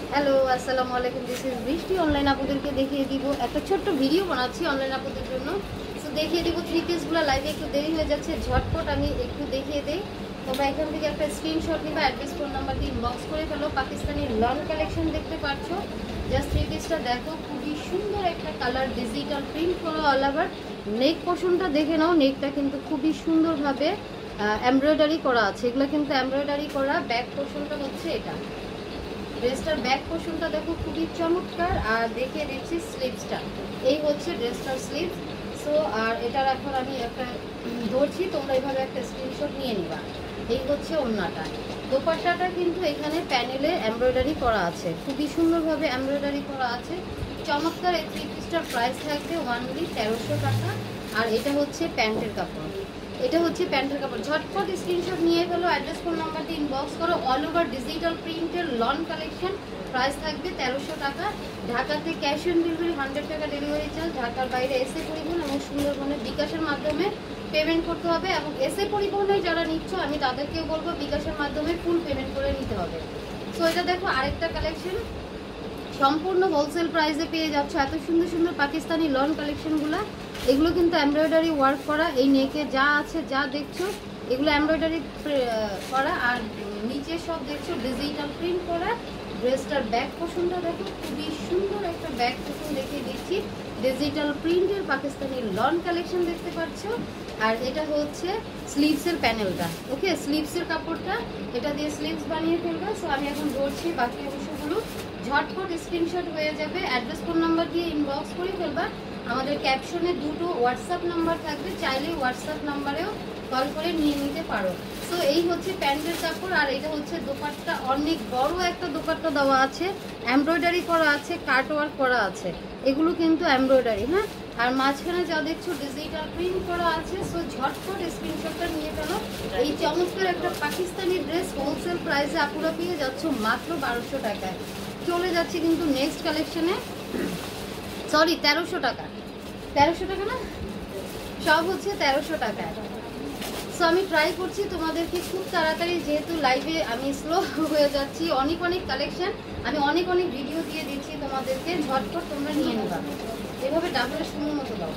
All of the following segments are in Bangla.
হ্যালো, আসসালামু আলাইকুম। This is Brishti. অনলাইন আপুদেরকে দেখিয়ে দিব, একটা ছোট্ট ভিডিও বানাচ্ছি অনলাইন আপুদের জন্য। সো দেখিয়ে দিব থ্রি পিসগুলো। লাইভে একটু দেরি হয়ে যাচ্ছে, ঝটপট আমি একটু দেখিয়ে দিই। তোমরা এখান থেকে একটা স্ক্রিনশট নিবা, অ্যাড্রেস ফোন নাম্বার দিয়ে ইনবক্স করে ফেলো। পাকিস্তানি লন কালেকশন দেখতে পাচ্ছ। জাস্ট থ্রি পিসটা দেখো, খুবই সুন্দর একটা কালার, ডিজিটাল প্রিন্ট করা অল ওভার। নেক পোর্শনটা দেখে নাও, নেকটা কিন্তু খুবই সুন্দরভাবে এমব্রয়ডারি করা আছে। এগুলো কিন্তু এমব্রয়ডারি করা। ব্যাক পোর্শনটা হচ্ছে এটা। ড্রেসটার ব্যাক পোর্শনটা দেখো, খুবই চমৎকার। আর দেখিয়ে দিচ্ছি স্লিভসটা, এই হচ্ছে ড্রেসটার স্লিভস। সো আর এটার এখন আমি একটা ধরছি, তোমরা এইভাবে একটা স্ক্রিনশট নিয়ে নিবা। এই হচ্ছে ওড়নাটা। দোপাট্টাটা কিন্তু এখানে প্যানেলে এমব্রয়ডারি করা আছে, খুবই সুন্দরভাবে এমব্রয়ডারি করা আছে। চমৎকার। এই থ্রি পিসটার প্রাইস থাকবে অনলি 1300 টাকা। আর এটা হচ্ছে প্যান্টের কাপড়, এটা হচ্ছে প্যান্টের কাপড়। ঝটপট স্ক্রিনশট নিয়ে ফেলো, অ্যাড্রেস ফোন নাম্বার দিয়ে ইনবক্স করো। অল ওভার ডিজিটাল প্রিন্টের লন কালেকশন, প্রাইস থাকবে 1300 টাকা। ঢাকাতে ক্যাশ অন ডেলিভারি 100 টাকা ডেলিভারি চার্জ। ঢাকার বাইরে এসে পরিবহন এবং সুন্দরবনে বিকাশের মাধ্যমে পেমেন্ট করতে হবে। এবং এসে পরিবহনে যারা নিচ্ছ, আমি তাদেরকেও বলবো বিকাশের মাধ্যমে ফুল পেমেন্ট করে নিতে হবে। সো এটা দেখো আরেকটা কালেকশন, সম্পূর্ণ হোলসেল প্রাইসে পেয়ে যাচ্ছ। এত সুন্দর সুন্দর পাকিস্তানি লন কালেকশনগুলো, এগুলো কিন্তু এমব্রয়ডারি ওয়ার্ক করা। এই নেকে যা আছে, যা দেখছো, এগুলো এমব্রয়ডারি করা। আর নিচে সব দেখছো ডিজিটাল প্রিন্ট করা। ড্রেসটার ব্যাক পোর্শনটা দেখো, খুবই সুন্দর একটা ব্যাক পোর্শন দেখিয়ে দিচ্ছি। ডিজিটাল প্রিন্টের পাকিস্তানি লন কালেকশন দেখতে পাচ্ছ। আর এটা হচ্ছে স্লিভসের প্যানেলটা। ওকে, স্লিভসের কাপড়টা, এটা দিয়ে স্লিভস বানিয়ে ফেলবে। সো আমি এখন ধরছি বাকি অংশগুলো। ঝটপট স্ক্রিনশট হয়ে যাবে, অ্যাড্রেস ফোন নাম্বার দিয়ে ইনবক্স করে ফেলবা। আমাদের ক্যাপশনে দুটো হোয়াটসঅ্যাপ নাম্বার থাকবে, চাইলে হোয়াটসঅ্যাপ নাম্বারেও কল করে নিয়ে নিতে পারো। সো এই হচ্ছে প্যান্টের কাপড়। আর এটা হচ্ছে দোপাট্টা, অনেক বড় একটা দোপাট্টা দেওয়া আছে, এমব্রয়ডারি করা আছে, কাট ওয়ার্ক করা আছে। এগুলো কিন্তু এমব্রয়ডারি, হ্যাঁ। আর মাঝখানে যা দেখছো ডিজিটাল প্রিন্ট করা আছে। সো ঝটপট স্ক্রিনশটটা নিয়ে ফেলো। এই চমৎকার একটা পাকিস্তানি ড্রেস হোলসেল প্রাইসে আপুরা পেয়ে যাচ্ছ মাত্র 1200 টাকায়। চলে যাচ্ছে কিন্তু নেক্সট কালেকশনে। সরি, 1300 টাকা। 1300 টাকা না, সব হচ্ছে 1300 টাকায়। সো আমি ট্রাই করছি তোমাদেরকে খুব তাড়াতাড়ি, যেহেতু লাইভে আমি স্লো হয়ে যাচ্ছি। অনেক অনেক কালেকশন, আমি অনেক অনেক ভিডিও দিয়ে দিচ্ছি তোমাদেরকে। ঝটপট তোমরা নিয়ে নেবা। এভাবে ডাবলের সুন্দর মতো দাও,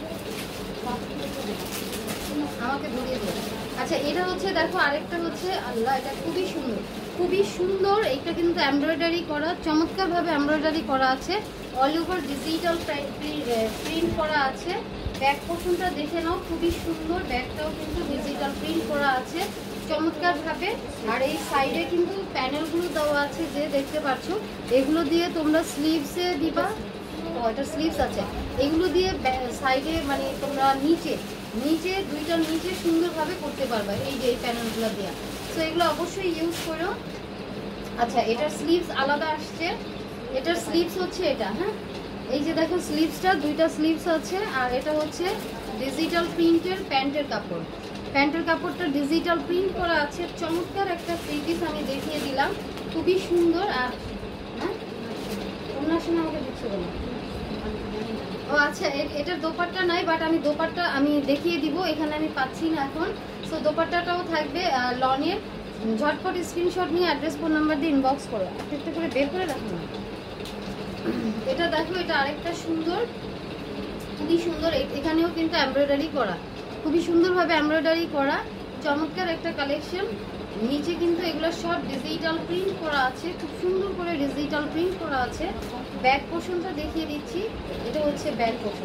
আমাকে ধরিয়ে দিও। আচ্ছা, এটা হচ্ছে দেখো আরেকটা হচ্ছে, আল্লাহ, এটা খুবই সুন্দর, খুবই সুন্দর। এটা কিন্তু এমব্রয়ডারি করা, চমৎকারভাবে এমব্রয়ডারি করা আছে। অল ওভার ডিজিটাল প্রিন্ট করা আছে। ব্যাক পোর্শনটা দেখে নাও, খুবই সুন্দর। ব্যাকটাও কিন্তু ডিজিটাল প্রিন্ট করা আছে চমৎকারভাবে। আর এই সাইডে কিন্তু প্যানেলগুলো দেওয়া আছে, যে দেখতে পাচ্ছ। এগুলো দিয়ে তোমরা স্লিভসে দিবা। এটা স্লিভস আছে, এগুলো দিয়ে সাইডে মানে তোমরা নিচে নিচে দুইটা নিচে সুন্দরভাবে করতে পারবে, এই যে এই প্যানেলগুলো দেওয়া। সো এগুলো অবশ্যই ইউজ করো। আচ্ছা, এটার স্লিভস আলাদা আসছে। এটার স্লিভস হচ্ছে এটা, হ্যাঁ। এই যে দেখো স্লিভসটা, দুইটা স্লিভস আছে। আর এটা হচ্ছে ডিজিটাল প্রিন্টের প্যান্টের কাপড়। প্যান্টের কাপড়টা ডিজিটাল প্রিন্ট করা আছে। চমৎকার একটা থ্রি পিস আমি দেখিয়ে দিলাম, খুবই সুন্দর। আর হ্যাঁ, তোমরা শুনে আমাকে দিচ্ছ বলো। ও আচ্ছা, এটার দোপাট্টা নাই, বাট আমি দোপাট্টা আমি দেখিয়ে দিব। এখানে আমি পাচ্ছি না এখন। সো দোপাট্টাটাও থাকবে লনের। ঝটপট স্ক্রিনশট নিয়ে অ্যাড্রেস ফোন নাম্বার দিয়ে ইনবক্স করো। একটা করে বের করে রাখো না। এটা দেখো, এটা আরেকটা সুন্দর, খুবই সুন্দর। এখানেও কিন্তু এমব্রয়ডারি করা, খুবই সুন্দরভাবে এমব্রয়ডারি করা। চমৎকার একটা কালেকশন। নিচে কিন্তু এগুলো সব ডিজিটাল প্রিন্ট করা আছে, খুব সুন্দর করে ডিজিটাল প্রিন্ট করা আছে। ব্যাক পোর্শনটা দেখিয়ে দিচ্ছি, এটা হচ্ছে ব্যাক পোর্শন।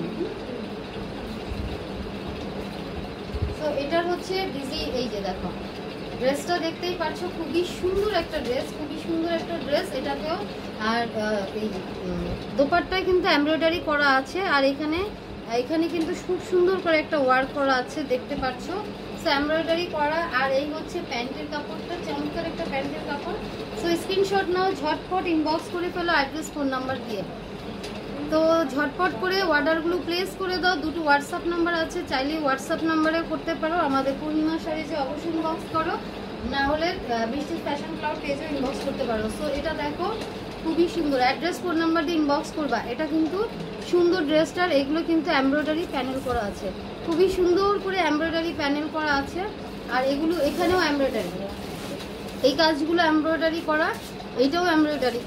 তো এটার হচ্ছে এই যে দেখো ড্রেসটা দেখতেই পাচ্ছ, খুবই সুন্দর একটা ড্রেস, খুবই সুন্দর একটা ড্রেস এটাতেও। আর এই দোপাট্টায় কিন্তু এমব্রয়ডারি করা আছে। আর এখানে কিন্তু খুব সুন্দর করে একটা ওয়ার্ক করা আছে, দেখতে পাচ্ছ। সো এমব্রয়ডারি করা। আর এই হচ্ছে প্যান্টের কাপড়টা, চমৎকার একটা প্যান্টের কাপড়। সো স্ক্রিনশট নাও, ঝটপট ইনবক্স করে ফেলো অ্যাড্রেস ফোন নাম্বার দিয়ে। তো ঝটপট করে অর্ডারগুলো প্লেস করে দাও। দুটো হোয়াটসঅ্যাপ নাম্বার আছে, চাইলে হোয়াটসঅ্যাপ নাম্বারেও করতে পারো। আমাদের পূর্ণিমা শাড়িজে অবশ্যই ইনবক্স করো, না হলে বৃষ্টির ফ্যাশন ক্লাউড পেজেও ইনবক্স করতে পারো। সো এটা দেখো, খুবই সুন্দর। অ্যাড্রেস ফোন নাম্বার দিয়ে ইনবক্স করবা। এটা কিন্তু সুন্দর ড্রেসটার, এগুলো কিন্তু এমব্রয়ডারি প্যানেল করা আছে, খুবই সুন্দর করে এমব্রয়ডারি প্যানেল করা আছে। আর এগুলো এখানেও এমব্রয়ডারি, এই কাজগুলো এমব্রয়ডারি করা, এইটাও এমব্রয়ডারি করা।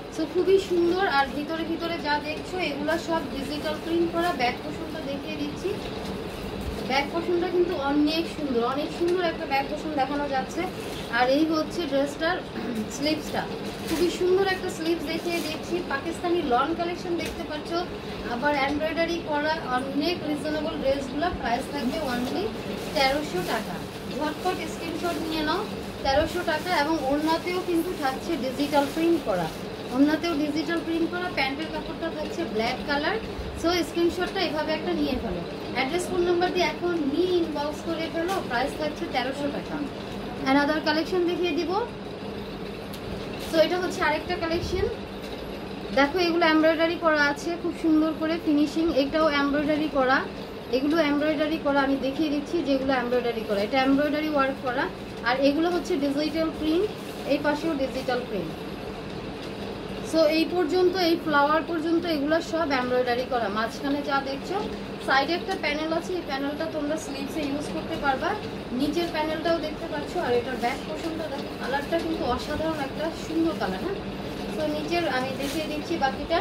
সো খুবই সুন্দর। আর ভিতরে ভিতরে যা দেখছো এগুলো সব ডিজিটাল প্রিন্ট করা। ব্যাক পোর্শনটা দেখিয়ে দিচ্ছি, ব্যাক পোর্শনটা কিন্তু অনেক সুন্দর, অনেক সুন্দর একটা ব্যাক পোর্শন দেখানো যাচ্ছে। আর এই হচ্ছে ড্রেসটার স্লিভসটা, খুবই সুন্দর একটা স্লিভস দেখিয়ে দিচ্ছি। পাকিস্তানি লন কালেকশন দেখতে পাচ্ছ, আবার এমব্রয়ডারি করা অনেক রিজনেবল ড্রেসগুলো। প্রাইস থাকবে অনলি 1300 টাকা। ঝটপট স্ক্রিনশট নিয়ে নাও, 1300 টাকা। এবং ওড়নাতেও কিন্তু থাকছে ডিজিটাল প্রিন্ট করা, ওড়নাতেও ডিজিটাল প্রিন্ট করা। প্যান্টের কাপড়টা থাকছে ব্ল্যাক কালার। সো স্ক্রিনশটটা এভাবে একটা নিয়ে ফেলো, অ্যাড্রেস ফোন নাম্বার দিয়ে এখন নিয়ে ইনবক্স করে ফেলো। প্রাইস থাকছে 1300 টাকা। অ্যানাদার কালেকশন দেখিয়ে দিব। সো এটা হচ্ছে আরেকটা কালেকশন, দেখো এগুলো এমব্রয়ডারি করা আছে খুব সুন্দর করে ফিনিশিং। এটাও এমব্রয়ডারি করা, এগুলো এমব্রয়ডারি করা। আমি দেখিয়ে দিচ্ছি যেগুলো এমব্রয়ডারি করা, এটা এমব্রয়ডারি ওয়ার্ক করা। আর এগুলো হচ্ছে ডিজিটাল প্রিন্ট, এই পাশেও ডিজিটাল প্রিন্ট। সো এই পর্যন্ত, এই ফ্লাওয়ার পর্যন্ত এগুলো সব এমব্রয়ডারি করা। মাঝখানে যা দেখছো সাইডে একটা প্যানেল আছে, এই প্যানেলটা তোমরা স্লিভসে ইউজ করতে পারবা। নিচের প্যানেলটাও দেখতে পাচ্ছ। আর এটার ব্যাক পোর্শনটা দেখো, কালারটা কিন্তু অসাধারণ একটা সুন্দর কালার। হ্যাঁ, তো নিচের আমি দেখিয়ে দিচ্ছি বাকিটা,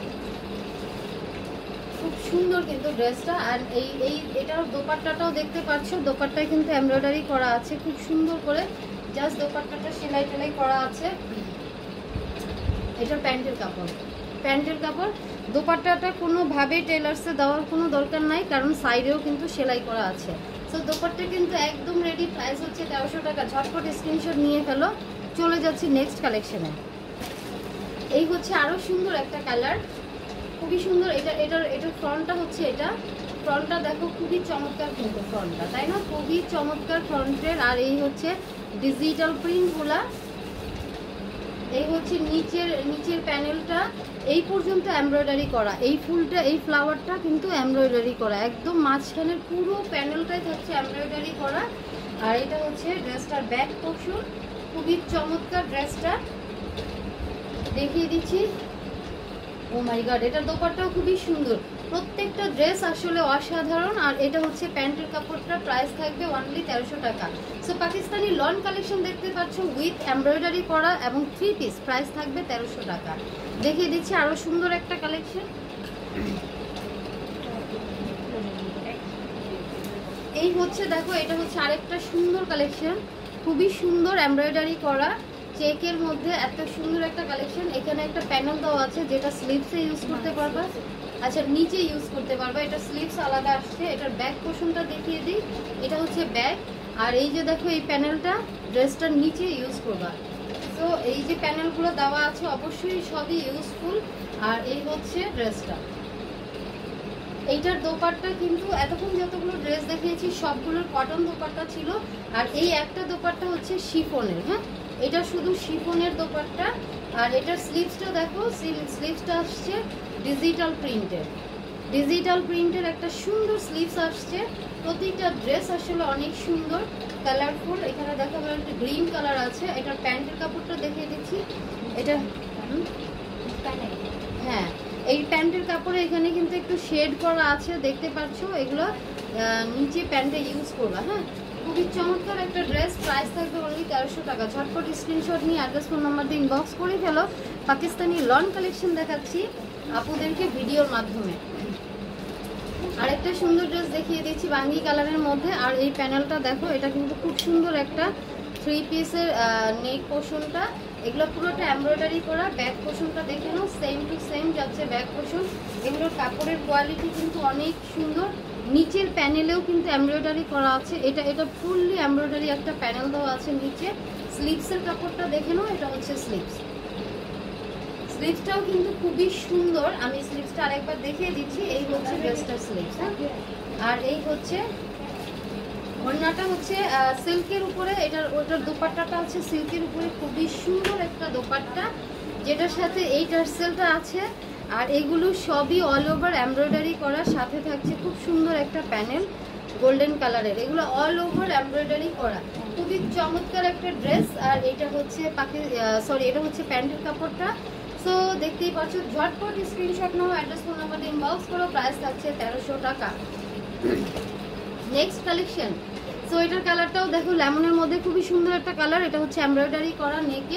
খুব সুন্দর কিন্তু ড্রেসটা। আর এটার দোপাট্টাটাও দেখতে পাচ্ছ, দোপাট্টায় কিন্তু এমব্রয়ডারি করা আছে খুব সুন্দর করে। জাস্ট দোপাট্টাটা সেলাই টেলাই করা আছে। এটার প্যান্টের কাপড়, প্যান্টের কাপড়। দোপাট্টাটা কোনোভাবে টেলার্সে দেওয়ার কোনো দরকার নাই, কারণ সাইডেও কিন্তু সেলাই করা আছে। সো দোপাট্টা কিন্তু একদম রেডি। প্রাইস হচ্ছে 1300 টাকা। ঝটপট স্ক্রিনশট নিয়ে ফেলো। চলে যাচ্ছি নেক্সট কালেকশনে। এই হচ্ছে আরও সুন্দর একটা কালার, খুবই সুন্দর। এটার ফ্রন্টটা হচ্ছে, এটা ফ্রন্টটা দেখো খুবই চমৎকার কিন্তু ফ্রন্টটা, তাই না? খুবই চমৎকার ফ্রন্টের। আর এই হচ্ছে ডিজিটাল প্রিন্টগুলা। এই হচ্ছে নিচের প্যানেলটা এই পর্যন্ত এমব্রয়ডারি করা। এই ফুলটা, এই ফ্লাওয়ারটা কিন্তু এমব্রয়ডারি করা, একদম মাঝখানের পুরো প্যানেলটাই থাকছে এমব্রয়ডারি করা। আর এটা হচ্ছে ড্রেসটার ব্যাক পোর্শন, খুবই চমৎকার ড্রেসটা দেখিয়ে দিচ্ছি। ও মাই গড, এটার দোপাট্টাও খুবই সুন্দর। প্রত্যেকটা ড্রেস আসলে অসাধারণ। আর এটা হচ্ছে প্যান্টের কাপড়টা। প্রাইস থাকবে অনলি 1300 টাকা। সো পাকিস্তানি লন কালেকশন দেখতে পাচ্ছ উইথ এমব্রয়ডারি করা এবং 3 পিস। প্রাইস থাকবে 1300 টাকা। দেখিয়ে দিচ্ছি আরো সুন্দর একটা কালেকশন। এই হচ্ছে দেখো, এটা হচ্ছে আরেকটা সুন্দর কালেকশন, খুবই সুন্দর এমব্রয়ডারি করা চেকের মধ্যে। এত সুন্দর একটা কালেকশন। এখানে একটা প্যানেল দেওয়া আছে যেটা স্লিভসে ইউজ করতে পারবা, আচ্ছা নিচে ইউজ করতে পারবা। এটা স্লিভস আলাদা আসছে। এটার ব্যাক পোর্শনটা দেখিয়ে দিই, এটা হচ্ছে ব্যাক। আর এই যে দেখো এই প্যানেলটা ড্রেসটার নিচে ইউজ করবা। তো এই যে প্যানেলগুলো দেওয়া আছে অবশ্যই সবই ইউজফুল। আর এই হচ্ছে ড্রেসটা। এইটার দোপাট্টা কিন্তু এতক্ষণ যতগুলো ড্রেস দেখিয়েছি সবগুলোর কটন দোপাট্টা ছিল। আর এই একটা দোপাট্টা হচ্ছে শিফনের। হ্যাঁ, এটা শুধু শিফনের দোপাট্টা। আর এটার স্লিভসটা দেখো, স্লিভসটা আসছে ডিজিটাল প্রিন্টের, ডিজিটাল প্রিন্টের একটা সুন্দর স্লিভস আসছে। প্রতিটা ড্রেস আসলে অনেক সুন্দর, কালারফুল। এখানে দেখো একটা গ্রিন কালার আছে। এটার প্যান্টের কাপড়টা দেখিয়ে দিচ্ছি। এটা হ্যাঁ, এই প্যান্টের কাপড়ে এখানে কিন্তু একটু শেড করা আছে, দেখতে পাচ্ছ। এগুলো নিচে প্যান্টে ইউজ করবা। হ্যাঁ, খুবই চমৎকার একটা ড্রেস। প্রাইস থাকবে অনলি 1300 টাকা। ঝটপট স্ক্রিনশট নিয়ে অ্যাড্রেস ফোন নাম্বার দিয়ে ইনবক্স করে ফেলো। পাকিস্তানি লন কালেকশন দেখাচ্ছি আপুদেরকে ভিডিওর মাধ্যমে। আরেকটা সুন্দর ড্রেস দেখিয়ে দিচ্ছি বাঙ্গি কালারের মধ্যে। আর এই প্যানেলটা দেখো, এটা কিন্তু খুব সুন্দর একটা 3 পিসের নেক পোর্শনটা। এগুলো পুরোটা এমব্রয়ডারি করা। ব্যাক পোর্শনটা দেখে নাও, সেম টু সেম যাচ্ছে ব্যাক পোর্শন। এগুলোর কাপড়ের কোয়ালিটি কিন্তু অনেক সুন্দর। নিচের প্যানেলেও কিন্তু এমব্রয়ডারি করা আছে। এটা ফুললি এমব্রয়ডারি একটা প্যানেল দেওয়া আছে নিচে। স্লিভসের কাপড়টা দেখে নাও, এটা হচ্ছে স্লিভস। স্লিভসটাও কিন্তু খুবই সুন্দর। আমি স্লিভসটা আরেকবার দেখিয়ে দিচ্ছি। এই হচ্ছে ড্রেসটার স্লিভস। হ্যাঁ, আর এই হচ্ছে ওড়নাটা হচ্ছে সিল্কের উপরে। ওটার দোপাট্টাটা আছে সিল্কের উপরে, খুবই সুন্দর একটা দোপাট্টা, যেটার সাথে এই টার্সেলটা আছে। আর এগুলো সবই অল ওভার এমব্রয়ডারি করা। সাথে থাকছে খুব সুন্দর একটা প্যানেল গোল্ডেন কালারের। এগুলো অল ওভার এমব্রয়ডারি করা, খুবই চমৎকার একটা ড্রেস। আর এটা হচ্ছে এটা হচ্ছে প্যান্টের কাপড়টা। সো দেখতেই পাচ্ছ। ঝটপট স্ক্রিনশট নাও, অ্যাড্রেস ফোন নাম্বার দিয়ে ইনবক্স করো। প্রাইস থাকছে 1300 টাকা। Next collection. সো এটার কালারটাও দেখো লেমনের মধ্যে, খুবই সুন্দর একটা কালার। এটা হচ্ছে এমব্রয়ডারি করা নেকে।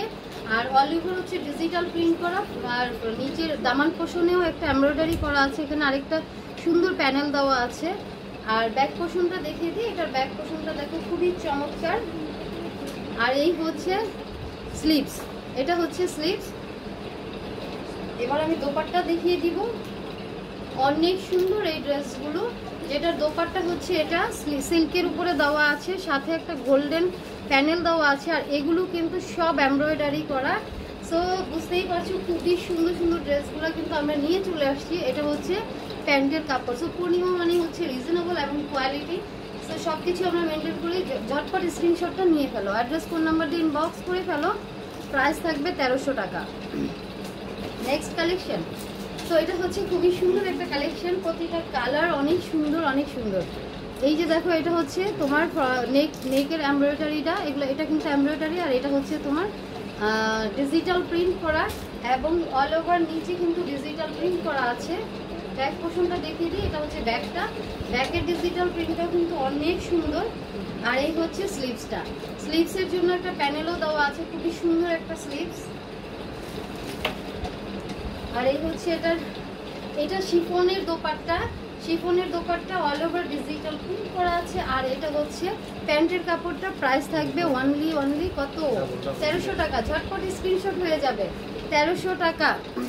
আর অল ওভার হচ্ছে ডিজিটাল প্রিন্ট করা, আর নিচের দামান পোষণেও একটা এমব্রয়ডারি করা আছে, এখানে আরেকটা সুন্দর প্যানেল দেওয়া আছে। আর ব্যাক পোষণটা দেখিয়ে দিই, এটার ব্যাক পোষণটা দেখো খুবই চমৎকার। আর এই হচ্ছে স্লিভস, এটা হচ্ছে স্লিভস। এবার আমি দোপাট্টা দেখিয়ে দিব, অনেক সুন্দর এই ড্রেসগুলো। যেটার দোপাট্টা হচ্ছে এটা সিল্কের উপরে দেওয়া আছে, সাথে একটা গোল্ডেন প্যানেল দেওয়া আছে, আর এগুলো কিন্তু সব এমব্রয়ডারি করা। সো বুঝতেই পারছো খুবই সুন্দর সুন্দর ড্রেসগুলো কিন্তু আমরা নিয়ে চলে আসছি। এটা হচ্ছে প্যান্টের কাপড়। সো পূর্ণিমা মানে হচ্ছে রিজনেবল এবং কোয়ালিটি। সো সব কিছু আমরা মেনটেন করি, ঝটপট স্ক্রিনশটটা নিয়ে ফেলো, অ্যাড্রেস ফোন নাম্বার দিয়ে ইনবক্স করে ফেলো। প্রাইস থাকবে 1300 টাকা। Next collection. তো এটা হচ্ছে খুবই সুন্দর একটা কালেকশন, প্রতিটা কালার অনেক সুন্দর অনেক সুন্দর। এই যে দেখো এটা হচ্ছে তোমার নেকের এমব্রয়ডারিটা, এগুলো এটা কিন্তু এমব্রয়ডারি, আর এটা হচ্ছে তোমার ডিজিটাল প্রিন্ট করা, এবং অল ওভার নিচে কিন্তু ডিজিটাল প্রিন্ট করা আছে। ব্যাক পোর্শনটা দেখিয়ে দিই, এটা হচ্ছে ব্যাকটা, ব্যাকের ডিজিটাল প্রিন্টটা কিন্তু অনেক সুন্দর। আর এই হচ্ছে স্লিভসটা, স্লিভসের জন্য একটা প্যানেলও দেওয়া আছে, খুবই সুন্দর একটা স্লিভস। আর এই হচ্ছে এটা শিফনের দোপাট্টা, শিফনের dupatta all over digital print করা আছে। আর এটা হচ্ছে প্যান্টের কাপড়টা, প্রাইস থাকবে অনলি কত 1300 টাকা। ঝটপট স্ক্রিনশট হয়ে যাবে, 1300 টাকা।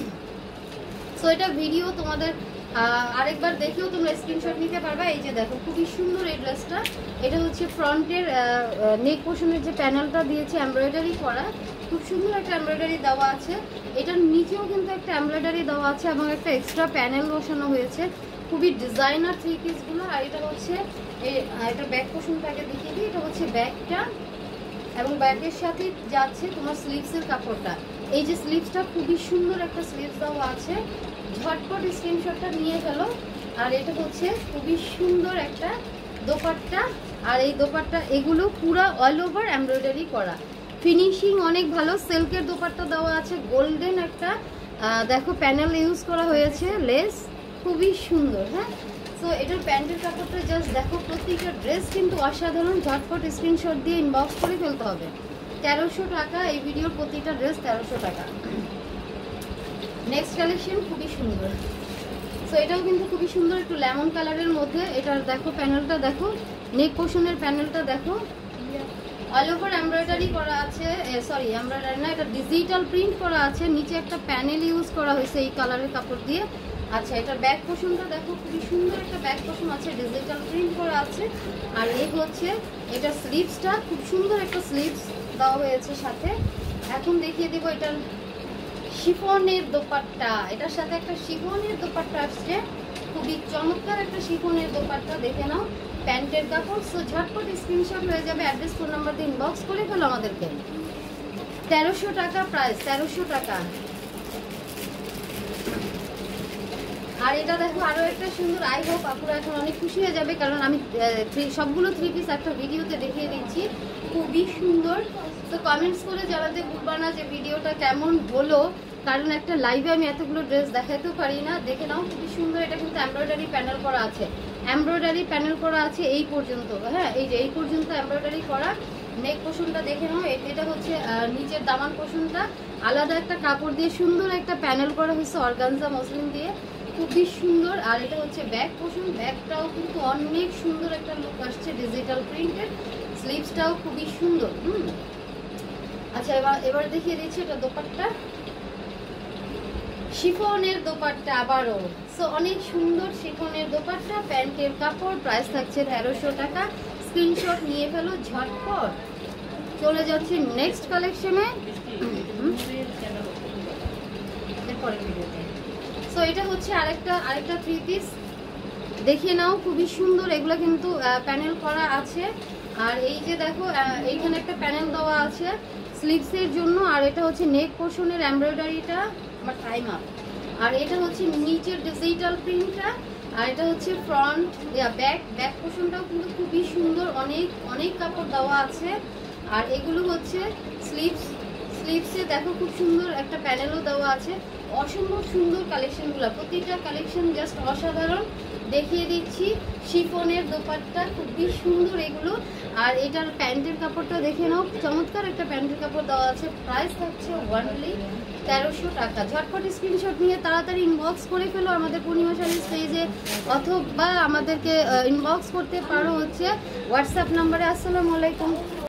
সো এটা ভিডিও তোমাদের আরেকবার দেখেও তোমরা স্ক্রিনশট নিতে পারবা। এই যে দেখো খুবই সুন্দর এই ড্রেসটা, এটা হচ্ছে ফ্রন্টের নেক পোর্শনের যে প্যানেলটা দিয়েছে এমব্রয়ডারি করা, খুব সুন্দর একটা এমব্রয়ডারি দেওয়া আছে। এটার নিচেও কিন্তু একটা এমব্রয়ডারি দেওয়া আছে এবং একটা এক্সট্রা প্যানেল বসানো হয়েছে, খুবই ডিজাইনার থ্রি পিসগুলো। আর এটা হচ্ছে এটা ব্যাক পোর্শনটাকে দেখিয়ে দিই, এটা হচ্ছে ব্যাকটা, এবং ব্যাকের সাথে যাচ্ছে তোমার স্লিভসের কাপড়টা। এই যে স্লিভসটা খুবই সুন্দর একটা স্লিভস দেওয়া আছে, ঝটপট স্ক্রিনশটটা নিয়ে ফেলো। আর এটা হচ্ছে খুবই সুন্দর একটা দোপাট্টা, আর এই দোপাট্টা এগুলো পুরো অল ওভার এমব্রয়ডারি করা, ফিনিশিং অনেক ভালো। সিল্কের দোপাট্টা দেওয়া আছে, গোল্ডেন একটা দেখো প্যানেল ইউজ করা হয়েছে, লেস খুবই সুন্দর। হ্যাঁ, সো এটার প্যান্টের কাপড়টা জাস্ট দেখো, প্রত্যেকটা ড্রেস কিন্তু অসাধারণ। ঝটপট স্ক্রিনশট দিয়ে ইনবক্স করে ফেলতে হবে। 1300 টাকা, এই ভিডিওর প্রতিটা ড্রেস 1300 টাকা। নেক্সট কালেকশন খুবই সুন্দর। সো এটাও কিন্তু খুবই সুন্দর, একটু লেমন কালারের মধ্যে। এটার দেখো প্যানেলটা দেখো, নেক পোর্শনের প্যানেলটা দেখো, অল ওভার এমব্রয়ডারি করা আছে, সরি এমব্রয়ডারি না, এটা ডিজিটাল প্রিন্ট করা আছে। নিচে একটা প্যানেল ইউজ করা হয়েছে এই কালারের কাপড় দিয়ে। আচ্ছা, এটার ব্যাক পোর্শনটা দেখো, খুবই সুন্দর একটা ব্যাক পোর্শন আছে, ডিজিটাল প্রিন্ট করা আছে। আর এই হচ্ছে এটা স্লিভসটা, খুব সুন্দর একটা স্লিভস দেওয়া হয়েছে সাথে। এখন দেখিয়ে দেবো এটার শিফনের দোপাট্টা, এটার সাথে একটা শিফনের দোপাট্টা আসছে, খুবই চমৎকার একটা শিফনের দোপাট্টা, দেখে নাও প্যান্টের কাপড়। সো ঝটপট স্ক্রিনশট হয়ে যাবে, অ্যাড্রেস ফোন নাম্বার দিয়ে ইনবক্স করে ফেলো আমাদেরকে। 1300 টাকা প্রাইস, 1300 টাকা। আর এটা দেখো আরো একটা সুন্দর, আই হোপ আপুরা এখন অনেক খুশি হয়ে যাবে, কারণ আমি সবগুলো থ্রি পিস একটা ভিডিওতে দেখিয়ে দিচ্ছি, খুবই সুন্দর। তো কমেন্টস করে জানাতে ভুলবা না যে ভিডিওটা কেমন হলো, কারণ একটা লাইভে আমি এতগুলো ড্রেস দেখাতেও পারি না। দেখে নাও খুবই সুন্দর, এটা কিন্তু এমব্রয়ডারি প্যানেল করা আছে, এমব্রয়ডারি প্যানেল করা আছে এই পর্যন্ত। হ্যাঁ, এই যে এই পর্যন্ত এমব্রয়ডারি করা। নেক পোর্শনটা দেখে নাও, এটা হচ্ছে নিচের দামান পোর্শনটা, আলাদা একটা কাপড় দিয়ে সুন্দর একটা প্যানেল করা হয়েছে অর্গানজা মসলিন দিয়ে, খুবই সুন্দর। আর এটা হচ্ছে ব্যাক পোর্শন, ব্যাকটাও কিন্তু অনেক সুন্দর একটা লুক আসছে, ডিজিটাল প্রিন্টের। স্লিভসটাও খুবই সুন্দর। আচ্ছা, এবার দেখিয়ে দিচ্ছি এটা দোপাট্টা, শিফনের দোপাট্টা আবারও। সো অনেক সুন্দর শিফনের দোপাট্টা, প্যান্টের কাপড়, প্রাইস থাকছে 1300 টাকা। স্ক্রিনশট নিয়ে ফেলো ঝটপট। চলে যাচ্ছি নেক্সট কালেকশনে, এরপরে ভিডিওতে। সো এটা হচ্ছে আরেকটা থ্রি পিস, দেখিয়ে নাও খুবই সুন্দর। এগুলো কিন্তু প্যানেল করা আছে, আর এই যে দেখো এইখানে একটা প্যানেল দেওয়া আছে স্লিভসের জন্য। আর এটা হচ্ছে নেক পোর্শনের এমব্রয়ডারিটা, আমার টাইম আপ। আর এটা হচ্ছে নিচের ডিজিটাল প্রিন্টটা, আর এটা হচ্ছে ফ্রন্ট ব্যাক পোর্শনটাও কিন্তু খুবই সুন্দর, অনেক কাপড় দেওয়া আছে। আর এগুলো হচ্ছে স্লিভস স্লিভসে দেখো খুব সুন্দর একটা প্যানেলও দেওয়া আছে। অসম্ভব সুন্দর কালেকশনগুলো, প্রতিটা কালেকশন জাস্ট অসাধারণ। দেখিয়ে দিচ্ছি শিফনের দোপাট্টা, খুবই সুন্দর এগুলো। আর এটার প্যান্টের কাপড়টা দেখে নাও, চমৎকার একটা প্যান্টের কাপড় দেওয়া আছে। প্রাইস থাকছে অনলি 1300 টাকা। ঝটপট স্ক্রিনশট নিয়ে তাড়াতাড়ি ইনবক্স করে ফেলো আমাদের পূর্ণিমা শাড়িজ পেজে, অথবা আমাদেরকে ইনবক্স করতে পারো হচ্ছে হোয়াটসঅ্যাপ নাম্বারে। আসসালামু আলাইকুম।